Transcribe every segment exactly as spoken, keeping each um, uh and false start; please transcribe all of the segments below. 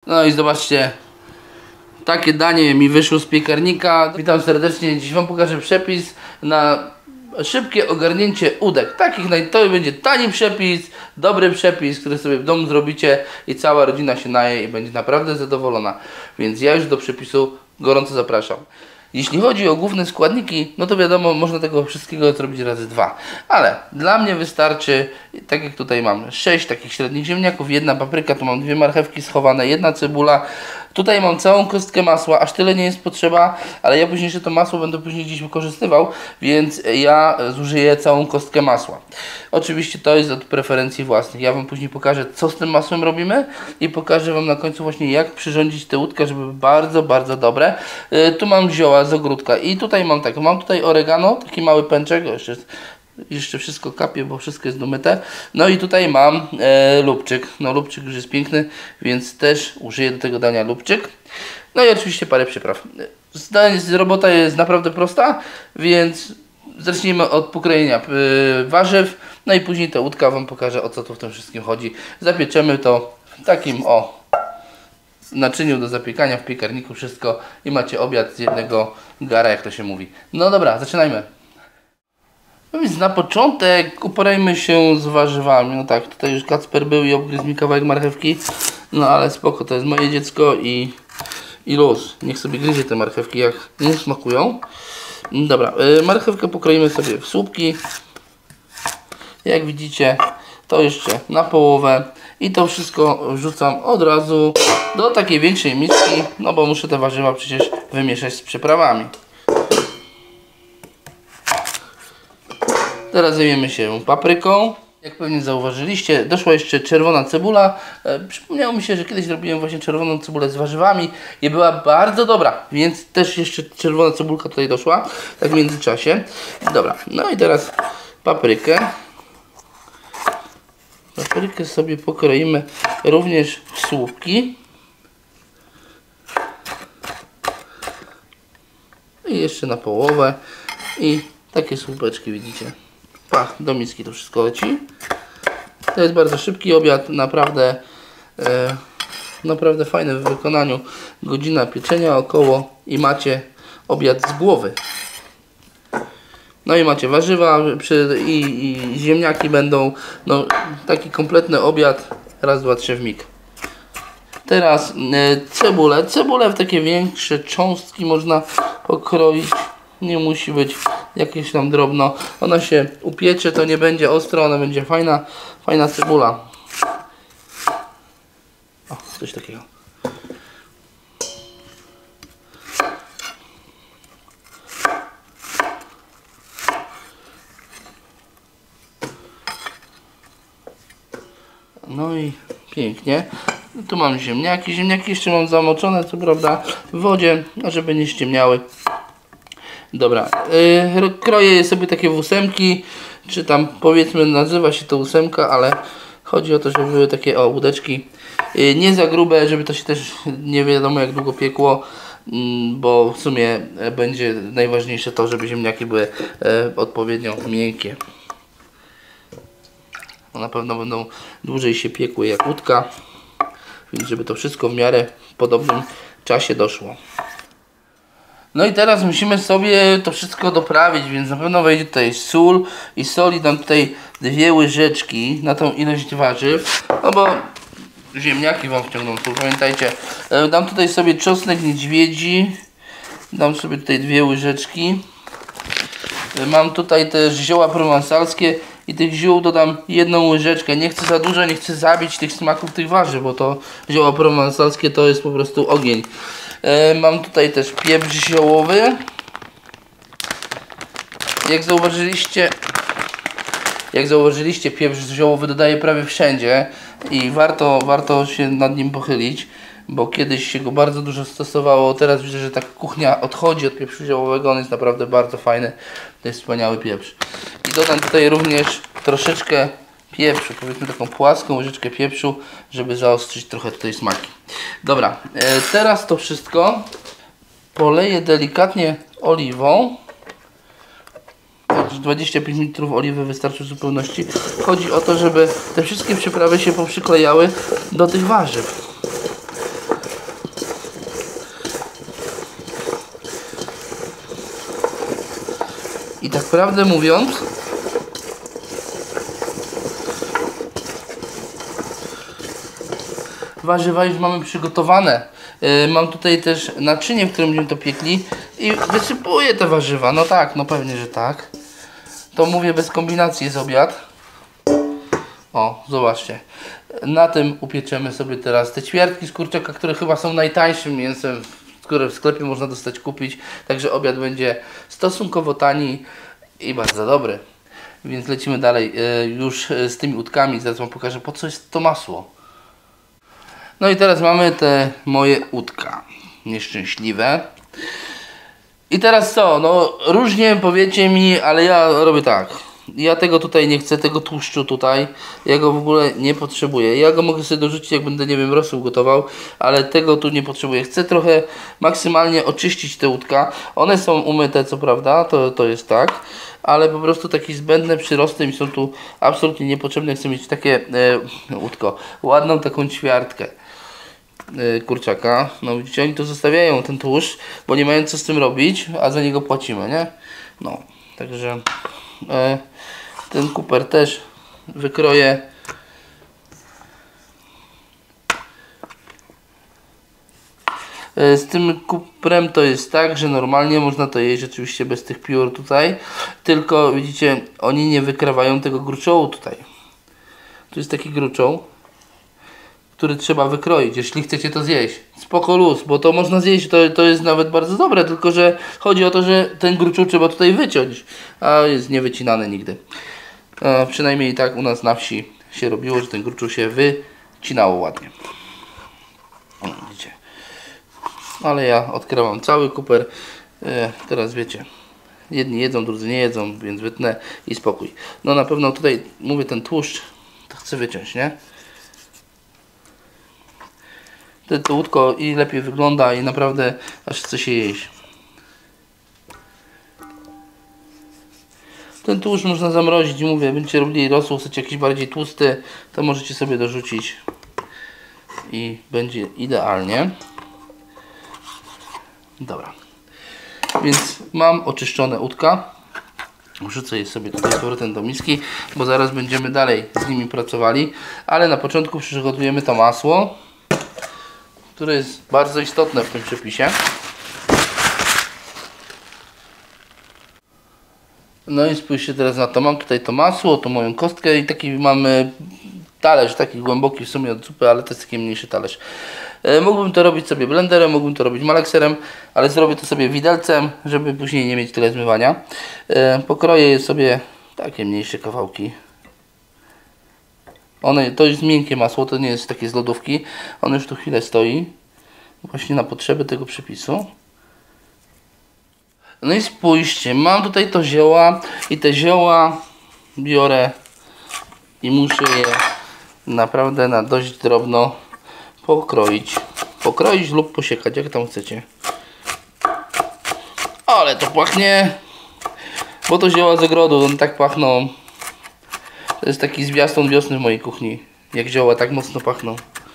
No i zobaczcie, takie danie mi wyszło z piekarnika. Witam serdecznie, dziś wam pokażę przepis na szybkie ogarnięcie udek. Takich, to będzie tani przepis, dobry przepis, który sobie w domu zrobicie i cała rodzina się naje i będzie naprawdę zadowolona. Więc ja już do przepisu gorąco zapraszam. Jeśli chodzi o główne składniki, no to wiadomo, można tego wszystkiego zrobić razy dwa. Ale dla mnie wystarczy, tak jak tutaj mam, sześć takich średnich ziemniaków, jedna papryka, tu mam dwie marchewki schowane, jedna cebula. Tutaj mam całą kostkę masła, aż tyle nie jest potrzeba, ale ja później jeszcze to masło będę później gdzieś wykorzystywał, więc ja zużyję całą kostkę masła. Oczywiście to jest od preferencji własnych. Ja wam później pokażę, co z tym masłem robimy i pokażę wam na końcu właśnie, jak przyrządzić tę łódkę, żeby były bardzo, bardzo dobre. Yy, tu mam zioła z ogródka i tutaj mam tak, mam tutaj oregano, taki mały pęczek, jeszcze Jeszcze wszystko kapie, bo wszystko jest domyte. No i tutaj mam e, lubczyk. No lubczyk już jest piękny, więc też użyję do tego dania lubczyk. No i oczywiście parę przypraw. Robota jest naprawdę prosta, więc zacznijmy od pokrojenia e, warzyw. No i później ta łódka wam pokażę, o co tu w tym wszystkim chodzi. Zapieczemy to w takim o naczyniu do zapiekania w piekarniku wszystko i macie obiad z jednego gara, jak to się mówi. No dobra, zaczynajmy. No więc na początek uporajmy się z warzywami. No tak, tutaj już Kacper był i obgryzł mi kawałek marchewki. No ale spoko, to jest moje dziecko i, i luz. Niech sobie gryzie te marchewki, jak mu smakują. Dobra, yy, marchewkę pokroimy sobie w słupki. Jak widzicie, to jeszcze na połowę. I to wszystko wrzucam od razu do takiej większej miski. No bo muszę te warzywa przecież wymieszać z przyprawami. Teraz zajmiemy się papryką. Jak pewnie zauważyliście, doszła jeszcze czerwona cebula. E, przypomniało mi się, że kiedyś robiłem właśnie czerwoną cebulę z warzywami i była bardzo dobra, więc też jeszcze czerwona cebulka tutaj doszła, tak w międzyczasie. Dobra, no i teraz paprykę. Paprykę sobie pokroimy również w słupki. I jeszcze na połowę. I takie słupeczki widzicie. Pach, do miski to wszystko leci. To jest bardzo szybki obiad, naprawdę e, naprawdę fajny w wykonaniu. Godzina pieczenia około i macie obiad z głowy. No i macie warzywa przy, i, i ziemniaki będą. No, taki kompletny obiad. Raz, dwa, trzy w mig. Teraz e, cebulę. Cebulę w takie większe cząstki można pokroić. Nie musi być jakieś tam drobno. Ona się upiecze, to nie będzie ostro, ona będzie fajna, fajna cebula. O, coś takiego. No i pięknie. Tu mam ziemniaki. Ziemniaki jeszcze mam zamoczone, co prawda, w wodzie, żeby nie ściemniały. Dobra, yy, kroję je sobie takie w ósemki, czy tam powiedzmy nazywa się to ósemka, ale chodzi o to, żeby były takie o łódeczki, yy, nie za grube, żeby to się też nie wiadomo jak długo piekło, yy, bo w sumie będzie najważniejsze to, żeby ziemniaki były yy, odpowiednio miękkie. No, na pewno będą dłużej się piekły jak łódka, więc żeby to wszystko w miarę w podobnym czasie doszło. No i teraz musimy sobie to wszystko doprawić, więc na pewno wejdzie tutaj sól i soli dam tutaj dwie łyżeczki na tą ilość warzyw, no bo ziemniaki wam wciągną sól, pamiętajcie. Dam tutaj sobie czosnek niedźwiedzi, dam sobie tutaj dwie łyżeczki. Mam tutaj też zioła prowansalskie i tych ziół dodam jedną łyżeczkę. Nie chcę za dużo, nie chcę zabić tych smaków tych warzyw, bo to zioła prowansalskie to jest po prostu ogień. Mam tutaj też pieprz ziołowy. Jak zauważyliście, jak zauważyliście, pieprz ziołowy dodaję prawie wszędzie i warto, warto się nad nim pochylić, bo kiedyś się go bardzo dużo stosowało. Teraz widzę, że ta kuchnia odchodzi od pieprzu ziołowego. On jest naprawdę bardzo fajny. To jest wspaniały pieprz. I dodam tutaj również troszeczkę pieprzu, powiedzmy taką płaską łyżeczkę pieprzu, żeby zaostrzyć trochę tutaj smaki. Dobra, e, teraz to wszystko poleję delikatnie oliwą. dwadzieścia pięć mililitrów oliwy wystarczy w zupełności. Chodzi o to, żeby te wszystkie przyprawy się poprzyklejały do tych warzyw. I tak prawdę mówiąc, warzywa już mamy przygotowane. Yy, mam tutaj też naczynie, w którym będziemy to piekli i wysypuję te warzywa. No tak, no pewnie, że tak. To mówię bez kombinacji, jest obiad. O, zobaczcie. Na tym upieczemy sobie teraz te ćwiartki z kurczaka, które chyba są najtańszym mięsem, które w sklepie można dostać kupić. Także obiad będzie stosunkowo tani i bardzo dobry. Więc lecimy dalej yy, już z tymi udkami. Zaraz wam pokażę, po co jest to masło. No i teraz mamy te moje udka nieszczęśliwe. I teraz co? No różnie powiecie mi, ale ja robię tak. Ja tego tutaj nie chcę, tego tłuszczu tutaj. Ja go w ogóle nie potrzebuję. Ja go mogę sobie dorzucić, jak będę, nie wiem, rosół gotował, ale tego tu nie potrzebuję. Chcę trochę maksymalnie oczyścić te udka. One są umyte, co prawda, to, to jest tak. Ale po prostu takie zbędne przyrosty mi są tu absolutnie niepotrzebne. Chcę mieć takie e, udko, ładną taką ćwiartkę e, kurczaka. No widzicie, oni tu zostawiają ten tłuszcz, bo nie mają co z tym robić, a za niego płacimy, nie? No, także e, ten kuper też wykroję. Z tym kuprem to jest tak, że normalnie można to jeść oczywiście bez tych piór tutaj, tylko widzicie, oni nie wykrawają tego gruczołu tutaj. Tu jest taki gruczoł, który trzeba wykroić, jeśli chcecie to zjeść. Spoko luz, bo to można zjeść, to, to jest nawet bardzo dobre, tylko że chodzi o to, że ten gruczoł trzeba tutaj wyciąć, a jest niewycinany nigdy. A przynajmniej tak u nas na wsi się robiło, że ten gruczoł się wycinało ładnie. O, widzicie. Ale ja odkrywam cały kuper. E, teraz wiecie, jedni jedzą, drudzy nie jedzą, więc wytnę i spokój. No na pewno tutaj, mówię, ten tłuszcz to chcę wyciąć, nie? To, to łódko i lepiej wygląda i naprawdę aż chce się jeść. Ten tłuszcz można zamrozić, mówię, będziecie robili rosół, chcecie jakiś bardziej tłusty, to możecie sobie dorzucić i będzie idealnie. Dobra, więc mam oczyszczone udka. Wrzucę je sobie tutaj z powrotem do miski, bo zaraz będziemy dalej z nimi pracowali. Ale na początku przygotujemy to masło, które jest bardzo istotne w tym przepisie. No i spójrzcie teraz na to. Mam tutaj to masło, to moją kostkę i taki mamy talerz, taki głęboki w sumie od zupy, ale to jest taki mniejszy talerz. E, mógłbym to robić sobie blenderem, mógłbym to robić malekserem, ale zrobię to sobie widelcem, żeby później nie mieć tyle zmywania. E, pokroję je sobie takie mniejsze kawałki. One, to jest miękkie masło, to nie jest takie z lodówki. Ono już tu chwilę stoi, właśnie na potrzeby tego przepisu. No i spójrzcie, mam tutaj to zioła i te zioła biorę i muszę je naprawdę na dość drobno pokroić. Pokroić lub posiekać, jak tam chcecie. Ale to pachnie, bo to zioła z ogrodu, one tak pachną. To jest taki zwiastun wiosny w mojej kuchni. Jak zioła tak mocno pachną.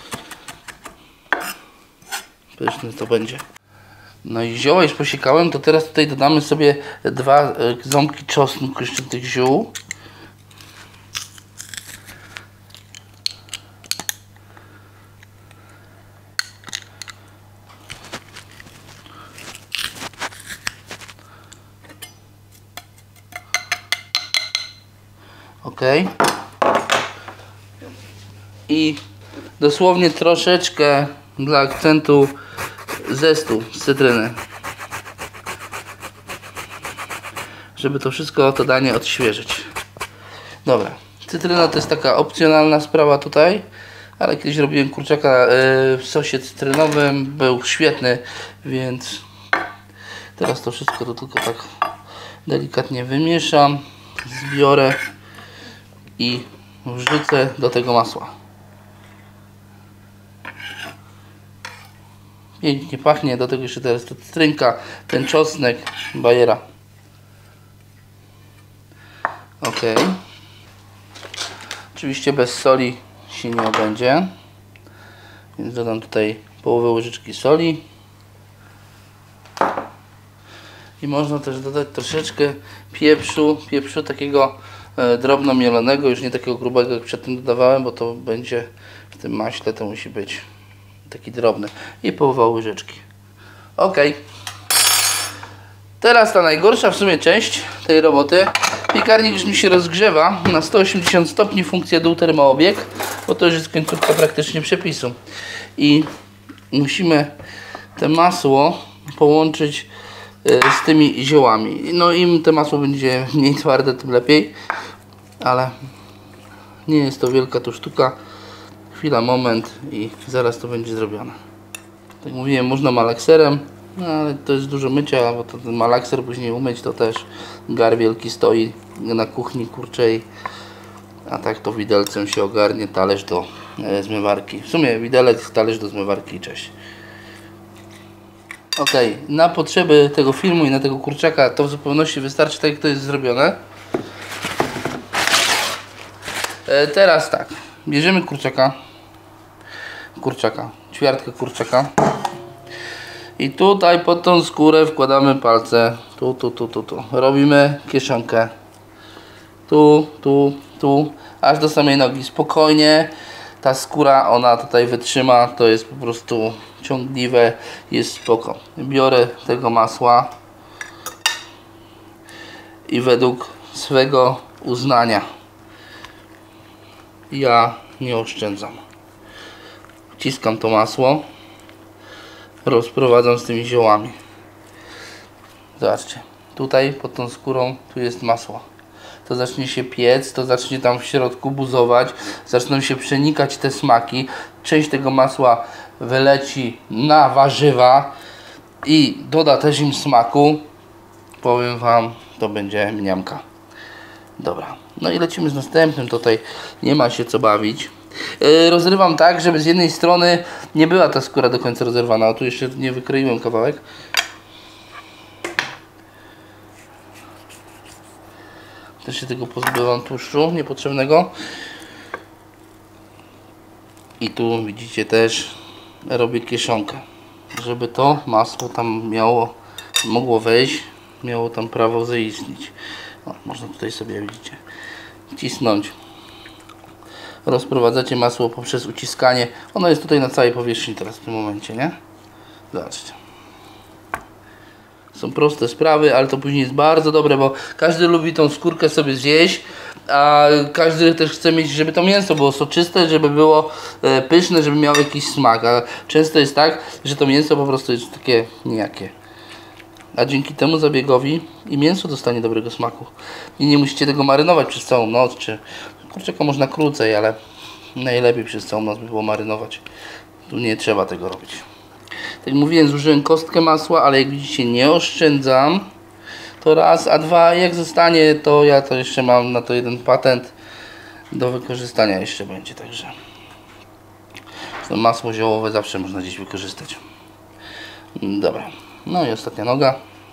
Pyszne to będzie. No i zioła już posiekałem, to teraz tutaj dodamy sobie dwa ząbki czosnku jeszcze tych ziół. Ok. I dosłownie troszeczkę dla akcentu zestu z cytryny, żeby to wszystko, to danie odświeżyć. Dobra, cytryna to jest taka opcjonalna sprawa tutaj, ale kiedyś robiłem kurczaka w sosie cytrynowym, był świetny, więc teraz to wszystko to tylko tak delikatnie wymieszam, zbiorę i wrzucę do tego masła. Pięknie pachnie, do tego jeszcze teraz ta cytrynka, ten czosnek, bajera. Ok. Oczywiście bez soli się nie obędzie, więc dodam tutaj połowę łyżeczki soli I można też dodać troszeczkę pieprzu, pieprzu takiego e, drobno mielonego, już nie takiego grubego jak przedtem dodawałem, bo to będzie w tym maśle, to musi być taki drobny. I połowa łyżeczki. Ok. Teraz ta najgorsza w sumie część tej roboty. Piekarnik już mi się rozgrzewa na sto osiemdziesiąt stopni, funkcja dół termoobieg, bo to już jest końcówka praktycznie przepisu. I musimy te masło połączyć z tymi ziołami. No im to masło będzie mniej twarde, tym lepiej, ale nie jest to wielka tu sztuka. Chwila, moment i zaraz to będzie zrobione. Tak mówiłem, można malakserem, no ale to jest dużo mycia, bo to ten malakser później umyć to też gar wielki stoi na kuchni kurczej, a tak to widelcem się ogarnie, talerz do e, zmywarki. W sumie widelec, talerz do zmywarki i cześć. Ok, na potrzeby tego filmu i na tego kurczaka to w zupełności wystarczy, tak jak to jest zrobione. E, teraz tak, bierzemy kurczaka, kurczaka, ćwiartkę kurczaka i tutaj pod tą skórę wkładamy palce, tu, tu, tu, tu, tu. Robimy kieszonkę, tu, tu, tu, aż do samej nogi, spokojnie. Ta skóra, ona tutaj wytrzyma, to jest po prostu ciągliwe, jest spoko. Biorę tego masła i według swego uznania ja nie oszczędzam. Wciskam to masło, rozprowadzam z tymi ziołami. Zobaczcie, tutaj pod tą skórą tu jest masło. To zacznie się piec, to zacznie tam w środku buzować, zaczną się przenikać te smaki, część tego masła wyleci na warzywa i doda też im smaku. Powiem wam, to będzie mniamka. Dobra, no i lecimy z następnym, tutaj nie ma się co bawić. Yy, rozrywam tak, żeby z jednej strony nie była ta skóra do końca rozerwana, o tu jeszcze nie wykroiłem kawałek. Też się tego pozbywam tłuszczu niepotrzebnego. I tu widzicie też robię kieszonkę, żeby to masło tam miało, mogło wejść, miało tam prawo zaistnieć. O, można tutaj sobie, widzicie, wcisnąć. Rozprowadzacie masło poprzez uciskanie. Ono jest tutaj na całej powierzchni teraz w tym momencie, nie? Zobaczcie. Są proste sprawy, ale to później jest bardzo dobre, bo każdy lubi tą skórkę sobie zjeść, a każdy też chce mieć, żeby to mięso było soczyste, żeby było e, pyszne, żeby miało jakiś smak, a często jest tak, że to mięso po prostu jest takie nijakie. A dzięki temu zabiegowi i mięso dostanie dobrego smaku. I nie musicie tego marynować przez całą noc, czy kurczaka można krócej, ale najlepiej przez całą noc by było marynować. Tu nie trzeba tego robić. Tak jak mówiłem, zużyłem kostkę masła, ale jak widzicie nie oszczędzam. To raz, a dwa, jak zostanie, to ja to jeszcze mam na to jeden patent do wykorzystania jeszcze będzie, także to masło ziołowe zawsze można gdzieś wykorzystać. Dobra, no i ostatnia noga.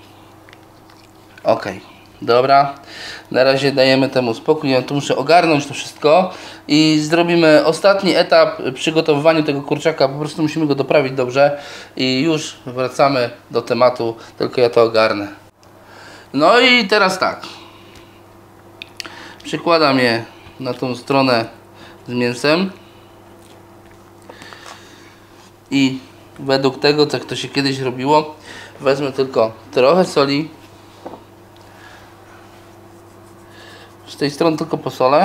Ok, dobra, na razie dajemy temu spokój, ja tu muszę ogarnąć to wszystko i zrobimy ostatni etap przygotowywania tego kurczaka, po prostu musimy go doprawić dobrze i już wracamy do tematu, tylko ja to ogarnę. No i teraz tak, przykładam je na tą stronę z mięsem i według tego, jak to się kiedyś robiło, wezmę tylko trochę soli, z tej strony tylko posolę,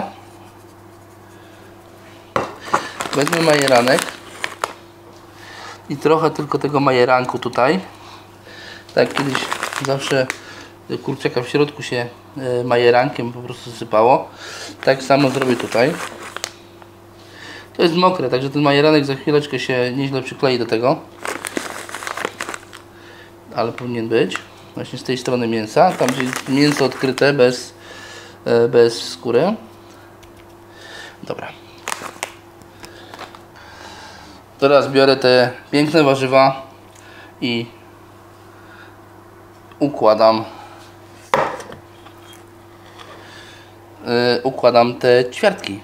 wezmę majeranek i trochę tylko tego majeranku tutaj, tak jak kiedyś zawsze kurczaka w środku się majerankiem po prostu sypało, tak samo zrobię tutaj. To jest mokre, także ten majeranek za chwileczkę się nieźle przyklei do tego, ale powinien być właśnie z tej strony mięsa, tam gdzie jest mięso odkryte bez, bez skóry. Dobra, teraz biorę te piękne warzywa i układam yy, układam te ćwiartki.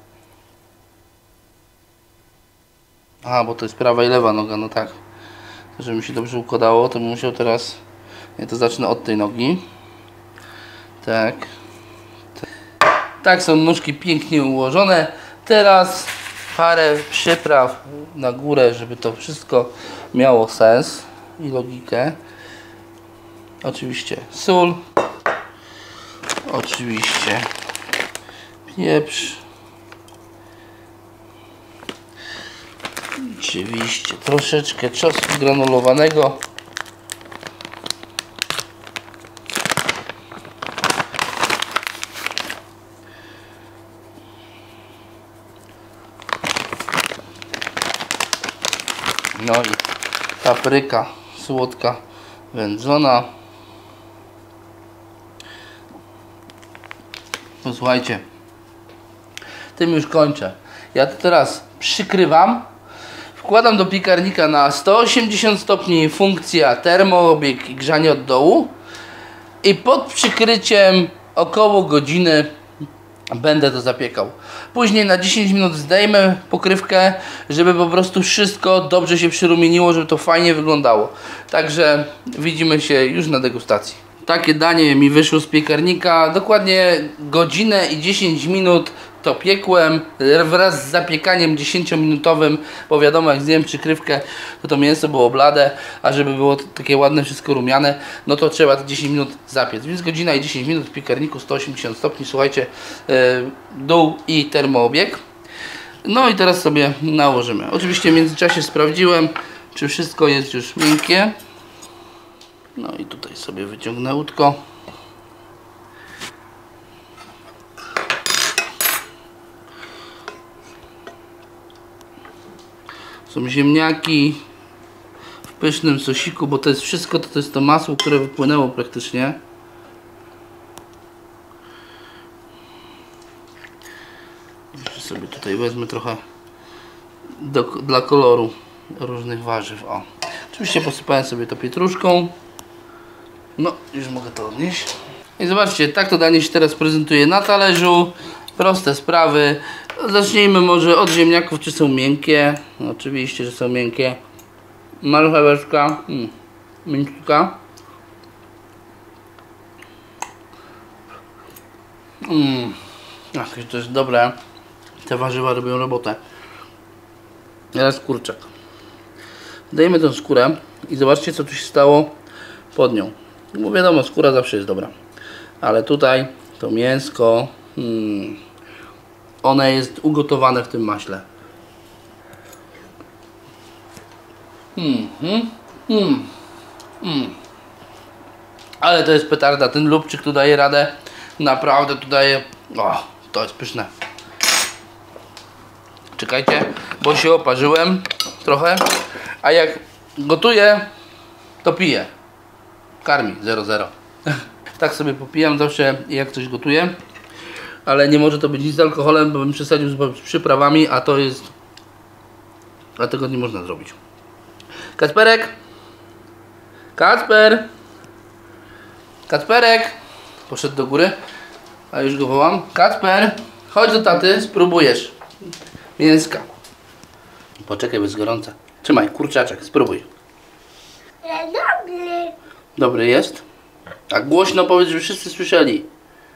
Aha, bo to jest prawa i lewa noga, no tak. żeby mi się dobrze układało, to bym musiał teraz, ja to zacznę od tej nogi. Tak. Tak są nóżki pięknie ułożone. Teraz parę przypraw na górę, żeby to wszystko miało sens i logikę. Oczywiście sól. Oczywiście pieprz. Oczywiście troszeczkę czosnku granulowanego. No i papryka słodka wędzona. No słuchajcie, tym już kończę. Ja to teraz przykrywam. Wkładam do piekarnika na sto osiemdziesiąt stopni, funkcja termoobieg i grzanie od dołu. I pod przykryciem około godziny będę to zapiekał. Później na dziesięć minut zdejmę pokrywkę, żeby po prostu wszystko dobrze się przyrumieniło, żeby to fajnie wyglądało. Także widzimy się już na degustacji. Takie danie mi wyszło z piekarnika. Dokładnie godzinę i dziesięć minut to piekłem wraz z zapiekaniem dziesięciominutowym, bo wiadomo, jak zdjąłem przykrywkę, to to mięso było blade, a żeby było takie ładne, wszystko rumiane, no to trzeba te dziesięć minut zapiec. Więc godzina i dziesięć minut w piekarniku sto osiemdziesiąt stopni, słuchajcie, yy, dół i termoobieg. No i teraz sobie nałożymy. Oczywiście w międzyczasie sprawdziłem, czy wszystko jest już miękkie. No i tutaj sobie wyciągnę łódko. Są ziemniaki w pysznym sosiku, bo to jest wszystko, to, to jest to masło, które wypłynęło praktycznie. Jeszcze sobie tutaj wezmę trochę do, dla koloru różnych warzyw. O. Oczywiście posypałem sobie to pietruszką. No, już mogę to odnieść. I zobaczcie, tak to danie się teraz prezentuje na talerzu. Proste sprawy. Zacznijmy może od ziemniaków, czy są miękkie. No, oczywiście, że są miękkie. Marcheweczka. Mm, mięciutka. Mmm. Ach, to jest dobre. Te warzywa robią robotę. Teraz kurczak. Dajemy tę skórę i zobaczcie, co tu się stało pod nią. Bo wiadomo, skóra zawsze jest dobra. Ale tutaj to mięsko, hmm, one jest ugotowane w tym maśle. Hmm, hmm, hmm, hmm. Ale to jest petarda. Ten lubczyk tu daje radę. Naprawdę tu daje. O, to jest pyszne. Czekajcie, bo się oparzyłem trochę. A jak gotuję, to piję. Karmi zero zero. Tak sobie popijam zawsze, jak coś gotuję. Ale nie może to być nic z alkoholem, bo bym przesadził z przyprawami, a to jest... A tego nie można zrobić. Kacperek! Kacper! Kacperek! Poszedł do góry, a już go wołam. Kacper! Chodź do taty, spróbujesz mięska. Poczekaj, bo jest gorące. Trzymaj, kurczaczek, spróbuj. Dobry. Dobry jest? A głośno powiedz, żeby wszyscy słyszeli.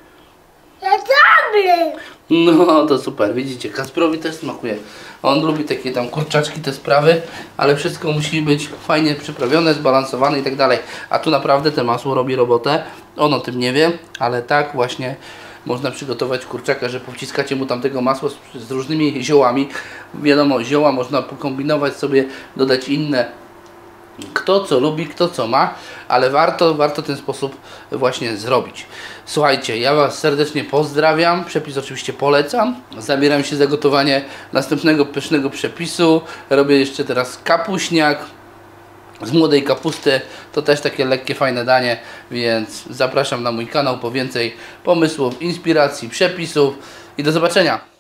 Dobry. No to super, widzicie, Kacprowi też smakuje. On lubi takie tam kurczaczki, te sprawy, ale wszystko musi być fajnie przyprawione, zbalansowane i tak dalej. A tu naprawdę te masło robi robotę. On o tym nie wie, ale tak właśnie można przygotować kurczaka, że powciskacie mu tamtego masła z, z różnymi ziołami. Wiadomo, zioła można pokombinować sobie, dodać inne. Kto co lubi, kto co ma, ale warto, warto ten sposób właśnie zrobić. Słuchajcie, ja Was serdecznie pozdrawiam, przepis oczywiście polecam. Zabieram się za gotowanie następnego pysznego przepisu. Robię jeszcze teraz kapuśniak z młodej kapusty. To też takie lekkie, fajne danie, więc zapraszam na mój kanał po więcej pomysłów, inspiracji, przepisów i do zobaczenia.